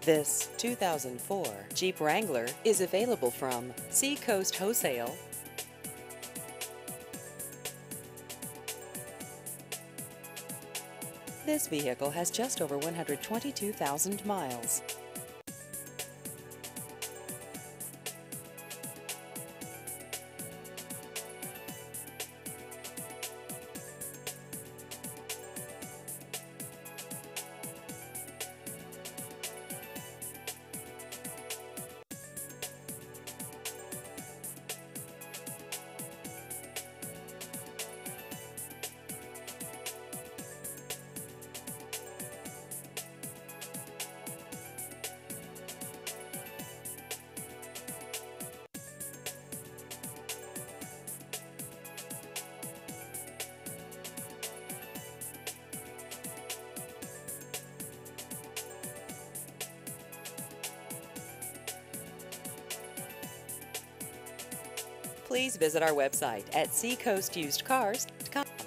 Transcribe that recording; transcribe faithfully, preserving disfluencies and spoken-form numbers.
This two thousand four Jeep Wrangler is available from Seacoast Wholesale. This vehicle has just over one hundred twenty-two thousand miles. Please visit our website at seacoast used cars dot com.